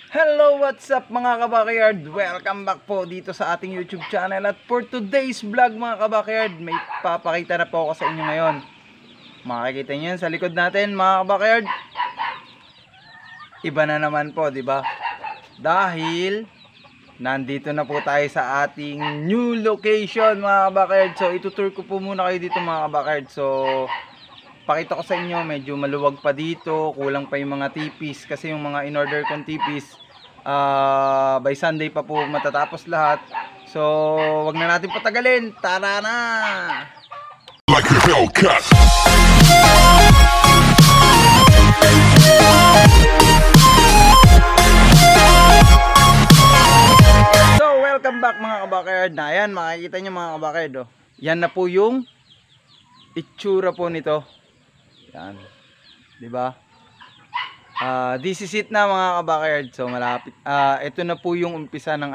Hello, what's up mga kabakayard? Welcome back po dito sa ating YouTube channel. At for today's vlog mga kabakayard, may papakita na po ako sa inyo ngayon. Makikita nyo yan sa likod natin mga kabakayard. Iba na naman po, di ba? Dahil nandito na po tayo sa ating new location mga kabakayard. So itutour ko po muna kayo dito mga kabakayard. So pakita ko sa inyo, medyo maluwag pa dito, kulang pa yung mga tipis kasi yung mga in-order kong tipis by Sunday pa po matatapos lahat. So wag na natin patagalin, tara na! Like a Hellcat. So welcome back mga kabakayard. Na yan, makikita nyo mga kabakayard, oh. Yan na po yung itsura po nito. Yan. 'Di ba? This is it na mga kabakayard. So malapit. Ito na po yung umpisa ng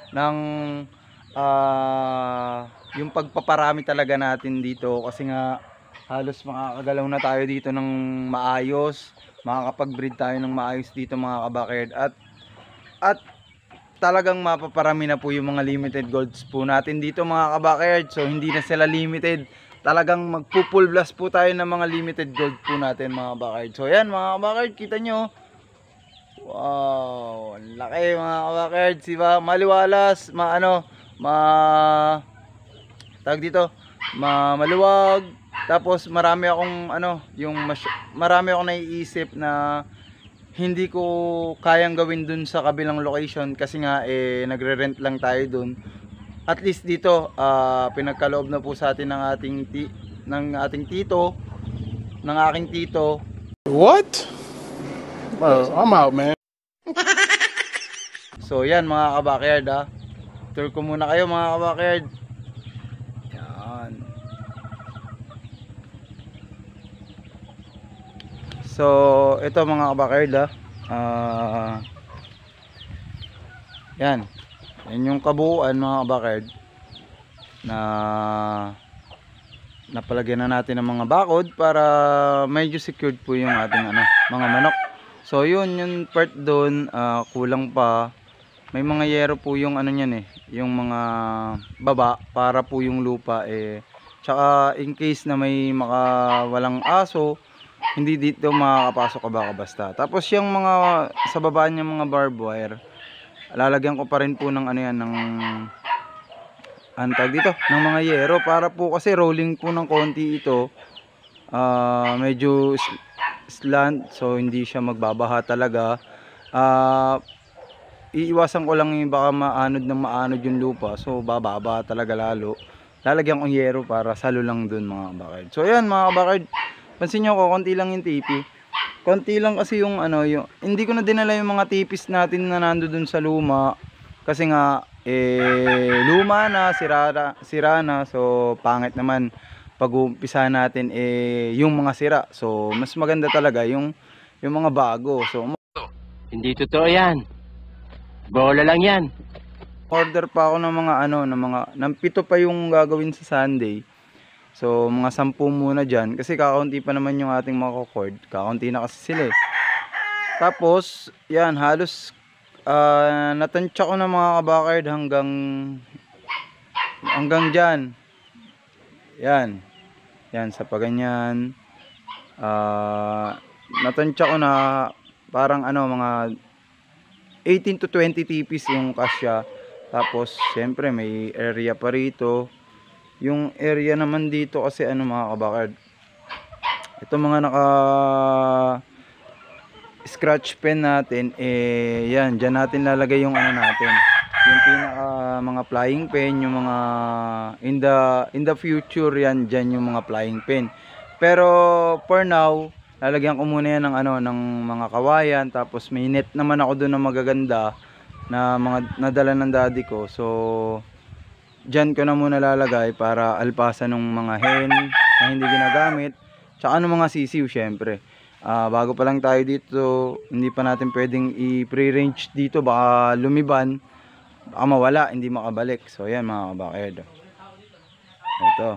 yung pagpaparami talaga natin dito kasi nga halos makakagalaw na tayo dito ng maayos. Makakapag-breed tayo ng maayos dito mga kabakayard. At talagang mapaparami na po yung mga limited golds po natin dito mga kabakayard. So hindi na sila limited. Talagang magpo-full blast po tayo ng mga limited gold po natin mga kabakayard. So yan mga kabakayard, kita nyo. Wow, ang laki mga kabakayard, diba? Maliwalas, tawag dito, maluwag. Tapos marami akong marami akong naiisip na hindi ko kayang gawin dun sa kabilang location kasi nga nagre-rent lang tayo dun. At least dito pinagkaloob na po sa atin ng aking tito. What? Well, I'm out, man. So yan mga kabakayard, tour ko muna kayo mga kabakayard. Yan. So ito mga kabakayard, yan. Yan yung kabuuan mga kabakayard na napalagyan na natin ng mga bakod para medyo secured po yung ating mga manok. So yun, yung part doon kulang pa. May mga yero po yung niyan yung mga baba para po yung lupa tsaka in case na may walang aso, hindi dito makakapasok ka basta. Tapos yung mga sa baba niya mga barbed wire, lalagyan ko pa rin po ng antag dito ng mga yero para po kasi rolling po ng konti ito. Medyo slant, so hindi siya magbabaha talaga. Iiwasan ko lang yung baka maanod yung lupa, so bababa talaga lalo. Lalagyan ko yero para salo lang dun mga kabakayard. So ayan mga kabakayard, pansin nyo ko konti lang yung tipi. Konti lang kasi yung hindi ko na dinala yung mga tipis natin na nandoon sa luma kasi nga luma na, sira na, so pangit naman pag uumpisa natin yung mga sira. So mas maganda talaga yung mga bago. So Hindi totoo yan. Bola lang yan. order pa ako ng mga ng 7 pa yung gagawin sa Sunday. So mga 10 muna dyan kasi kakaunti pa naman yung ating mga cord. Kakaunti na kasi sila Tapos yan, halos natansya ko na mga kabakayard hanggang dyan. Yan sa paganyan. Natansya ko na parang mga 18 to 20 tipis yung kasya. Tapos syempre may area pa rito. Yung area naman dito kasi mga kabakayard, ito mga naka scratch pen natin yan, dyan natin lalagay yung natin, yung pinaka mga flying pen, yung mga in the future yan, dyan yung mga flying pen. Pero for now lalagyan ko muna yan ng mga kawayan. Tapos may net naman ako doon na magaganda na mga nadala ng daddy ko, so dyan ko na muna lalagay para alpasan ng mga hen na hindi ginagamit, tsaka ng mga sisiw syempre. Bago pa lang tayo dito, hindi pa natin pwedeng i-pre-range dito, baka lumiban, baka mawala, hindi makabalik. So yan mga kabakayard, ito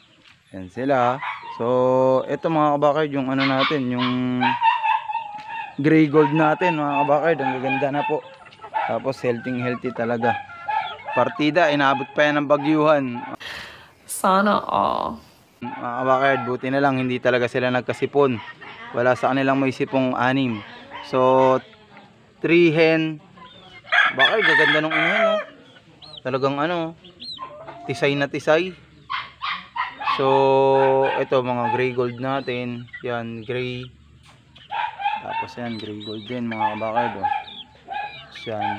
yan sila. So ito mga kabakayard, yung natin, yung gray gold natin mga kabakard. Ang gaganda na po. Tapos healthy talaga. Partida, inabot pa yan ng bagyuhan. Sana all. Mga kabakard, buti na lang hindi talaga sila nagkasipon. Wala sa kanilang may sipong 6. So 3 hen. Bakard, gaganda nung ina yan, no? Talagang ano, tisay na tisay. So ito mga gray gold natin. Yan, gray. Tapos yan, gray gold din mga kabakard, oh. Yan.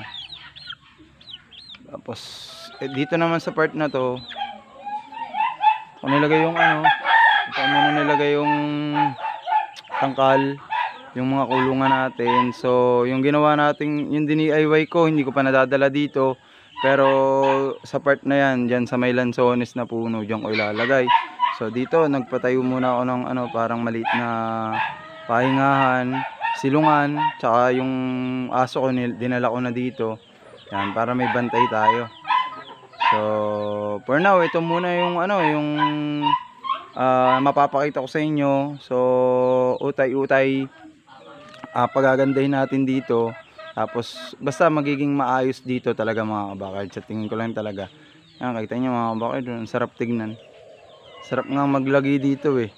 Tapos dito naman sa part na to, kung nilagay yung ano, kung ano nilagay yung tangkal, yung mga kulungan natin. So yung ginawa natin, yung DIY ko, hindi ko pa nadadala dito, pero sa part na yan, dyan sa may lansones na puno, dyan ko ilalagay. So dito nagpatayo muna ako ng ano, parang maliit na pahingahan, silungan, tsaka yung aso ko dinala ko na dito. Yan, para may bantay tayo. So for now, ito muna yung ano, yung mapapakita ko sa inyo. So utay-utay pagagandahin natin dito. Tapos basta magiging maayos dito talaga mga kabakard. Sa tingin ko lang talaga. Yan, nakita nyo mga kabakard, ang sarap tignan. Sarap nga maglagi dito eh.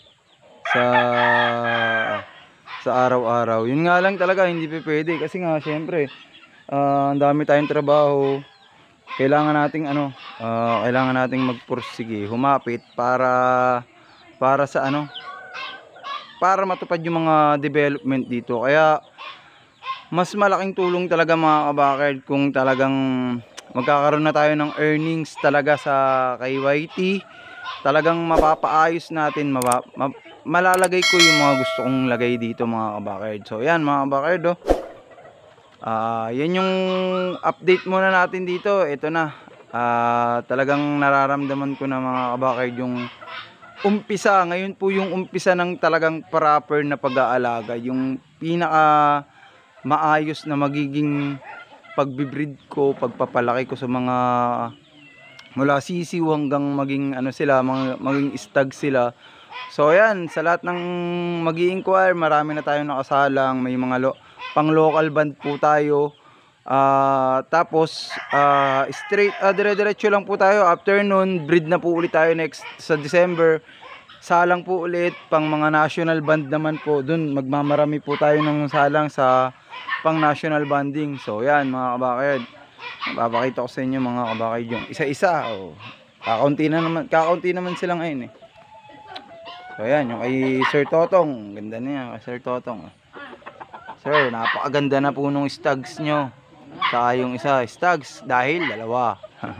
Sa araw-araw. Yun nga lang talaga, hindi pa pwede. Kasi nga, syempre, ang dami tayong trabaho. Kailangan nating ano, kailangan nating magpursige, humapit para sa ano, para matupad yung mga development dito. Kaya mas malaking tulong talaga mga kabakard kung talagang magkakaroon na tayo ng earnings talaga sa KYT. Talagang mapapaayos natin, malalagay ko yung mga gusto kong lagay dito mga kabakard. So yan mga kabakard, oh. Yan yung update muna natin dito. Ito na, talagang nararamdaman ko na mga kabakard yung umpisa. Ngayon po yung umpisa ng talagang proper na pag-aalaga, yung pinaka maayos na magiging pagbibreed ko, pagpapalaki ko sa mga mula sisiw hanggang maging ano sila, maging stag sila. So ayan, sa lahat ng mag-i-inquire, marami na tayong nakasalang, may mga pang local band po tayo. Tapos straight dire-diretso lang po tayo. After nun, breed na po ulit tayo next sa December. Salang po ulit pang mga national band naman po. Dun magmamarami po tayo ng salang sa pang national banding. So yan mga kabakard, papakita ko sa inyo mga kabakard yung isa-isa. Kakaunti naman sila ngayon eh. So yan, yung kay Sir Totong, ganda niya kay Sir Totong. Sir, napakaganda na po nung stags nyo. Saka yung isa, stags, dahil dalawa.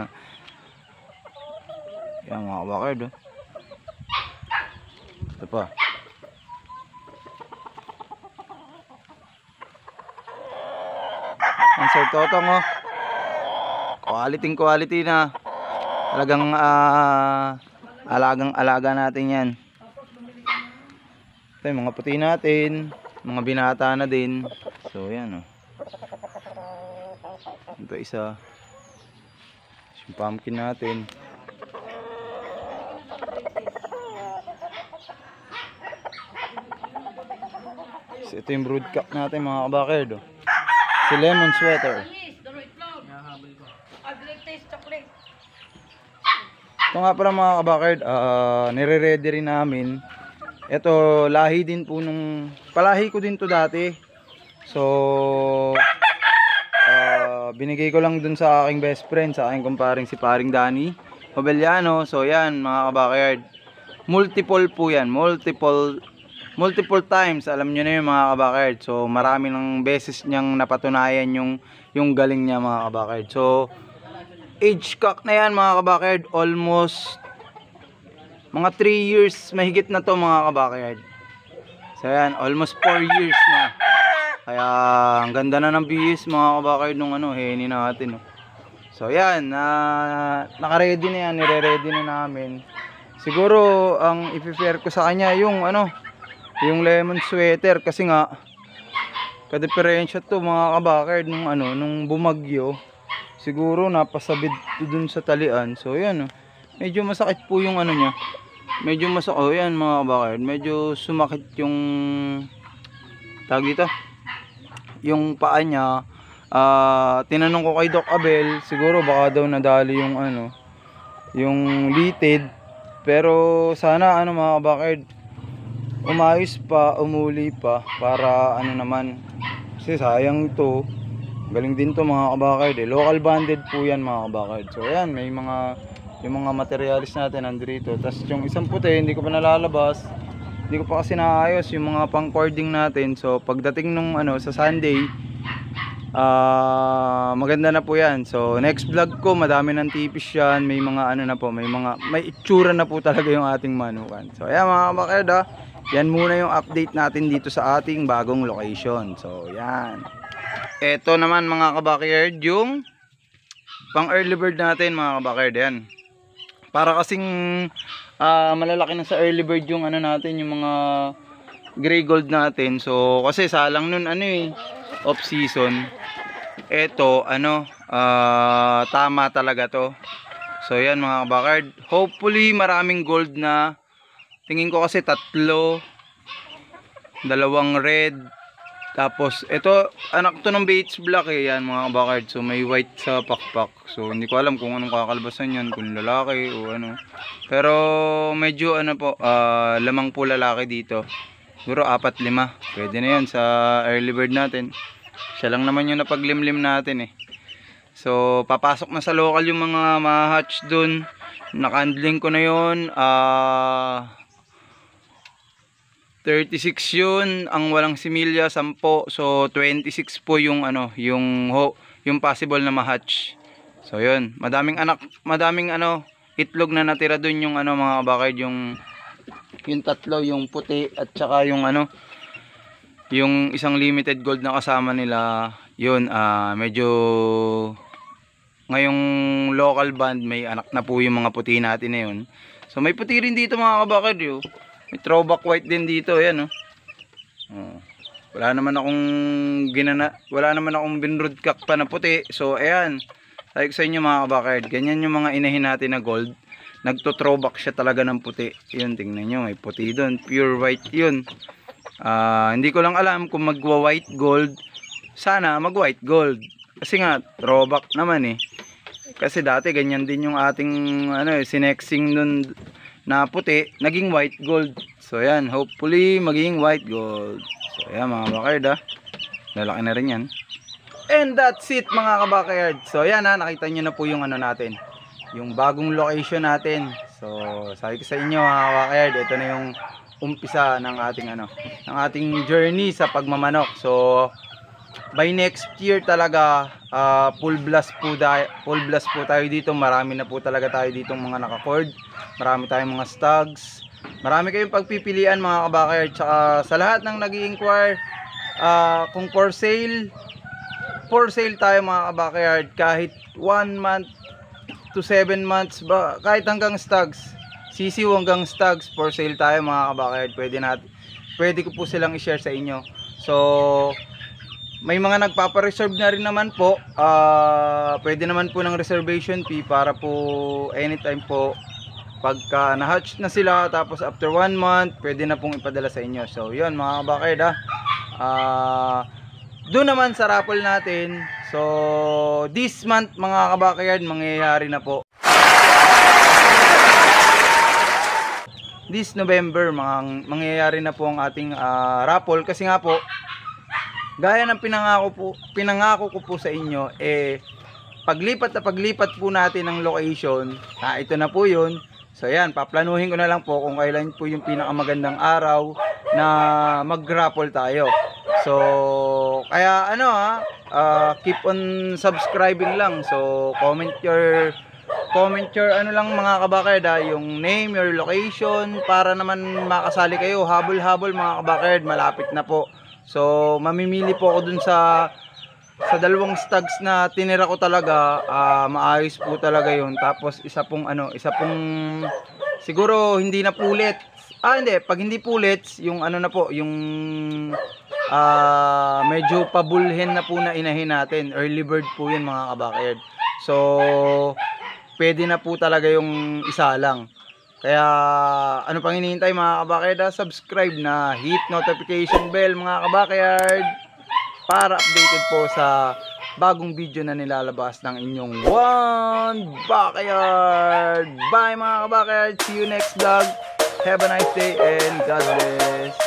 Yan mga kabakard, oh. Ito pa. Ang Sir Totong, oh. Quality na. Talagang alagang-alaga natin yan. Ito yung mga puti natin, mga binata na din. So yan, oh. Ito isa. Yung pumpkin natin. So, ito yung broodcock natin mga kabakard, oh. Si Lemon Sweater. Ito nga pala mga kabakard, nire-ready rin namin. Ito, lahi din po nung, palahi ko din to dati. So binigay ko lang dun sa aking best friend, sa aking kumparing si paring Danny Hobeliano. So yan mga kabakard, multiple po yan, multiple times, alam nyo na yun mga kabakard. So marami ng beses niyang napatunayan yung galing niya mga kabakard. So age cock na yan mga kabakard, almost mga 3 years mahigit na to mga kabakard. So yan, almost 4 years na. Kaya ang ganda na ng bihis mga kabakard nung ano, heni natin, oh. So yan, naka-ready na yan, nire-ready na namin. Siguro ang i-prepare ko sa kanya yung ano, yung lemon sweater, kasi nga ka-diferensya to mga kabakard nung ano, nung bumagyo. Siguro napasabid to dun sa talian. So yan, oh. Medyo masakit po yung ano niya. Medyo masakit, oh yan mga kabakard, medyo sumakit yung tawag dito, yung paa niya. Tinanong ko kay Doc Abel, siguro baka daw nadali yung ano, yung litid. Pero sana ano mga kabakard, umayos pa, umuli pa para ano naman. Kasi sayang to. Galing din to mga kabakard eh. Local banded po yan mga kabakard. So ayan, may mga yung mga materialis natin nandito. Tapos yung isang puti, hindi ko pa nalalabas. Hindi ko pa kasi naayos yung mga pang cording natin. So pagdating nung ano sa Sunday, maganda na po yan. So next vlog ko, madami ng tipis yan. May mga ano na po, may itsura na po talaga yung ating manukan. So ayan mga kabakard yan muna yung update natin dito sa ating bagong location. So yan. Ito naman mga kabakard, yung pang early bird natin mga kabakard. Yan. Para kasing malalaki na sa early bird yung ano natin, yung mga gray gold natin. So kasi salang nun ano off season. Ito ano tama talaga to. So yan mga kabakard, hopefully maraming gold na. Tingin ko kasi 3, 2 red. Tapos ito anak to ng Bates Black yan mga kabakard. So may white sa pakpak. So hindi ko alam kung anong kakalabasan yan, kung lalaki o ano. Pero medyo ano po, lamang po lalaki dito. Siguro 4, 5. Pwede na yan sa early bird natin. Siya lang naman yung napaglimlim natin So papasok na sa local yung mga ma-hatch dun. Naka-handling ko na yun. 36 yun, ang walang similya 10. So 26 po yung ano, yung possible na ma-hatch. So yun, madaming ano, itlog na natira dun yung ano mga kabakard, yung 3, yung puti at saka yung ano, yung isang limited gold na kasama nila. Yun, medyo ngayong local band may anak na po yung mga puti natin na yun. So may puti rin dito mga kabakard yun. May throwback white din dito, ayan wala naman akong binroodcock pa na puti. So ayan, like sa inyo mga kabakard, ganyan yung mga inahin natin na gold. Nagto-throwback siya talaga ng puti. Yun, tingnan nyo, may puti doon, pure white yun. Hindi ko lang alam kung magwa white gold. Sana mag white gold, kasi nga throwback naman kasi dati ganyan din yung ating ano sinexing nun na puti, naging white gold. So yan, hopefully maging white gold. So yan mga kabakard lalaki na rin yan. And that's it mga kabakard. So yan nakita nyo na po yung ano natin, yung bagong location natin. So sabi ko sa inyo mga kabakard, ito na yung umpisa ng ating ano, ng ating journey sa pagmamanok. So by next year talaga full blast po tayo dito. Marami na po talaga tayo ditong mga naka-cord. Marami tayong mga stags. Marami kayong pagpipilian mga kabakard. Tsaka sa lahat ng nag-i-inquire kung for sale tayo mga kabakard. Kahit 1 month to 7 months ba, kahit hanggang stags, sisiw hanggang stags, for sale tayo mga kabakard. Pwede ko po silang i-share sa inyo. So may mga nagpapa-reserve na rin naman po. Pwede naman po ng reservation fee para po anytime po pagka na-hatch na sila, tapos after 1 month pwede na pong ipadala sa inyo. So yun mga kabakard doon naman sa raffle natin. So this month mga kabakard, mangyayari na po. This November mangyayari na po ang ating raffle. Kasi nga po, gaya ng pinangako ko po sa inyo, paglipat po natin ng location, ito na po yun. So yan, paplanuhin ko na lang po kung kailan po yung pinakamagandang araw na mag-raffle tayo. So kaya ano keep on subscribing lang. So comment your ano lang mga kabakard yung name, your location, para naman makasali kayo. Habol-habol mga kabakard, malapit na po. So mamimili po ako dun sa 2 stags na tinira ko talaga. Maayos po talaga yun. Tapos isa pong siguro hindi na pulit. Hindi, pag hindi pulit, yung ano na po, yung medyo pabulhen na po na inahin natin. Early bird po yun mga kabakard. So pwede na po talaga yung isa lang. Kaya ano pang hinihintay mga kabakard? Subscribe na, hit notification bell mga kabakard. para updated po sa bagong video na nilalabas ng inyong One Backyard. Bye mga ka-backyard, see you next vlog. Have a nice day and God bless.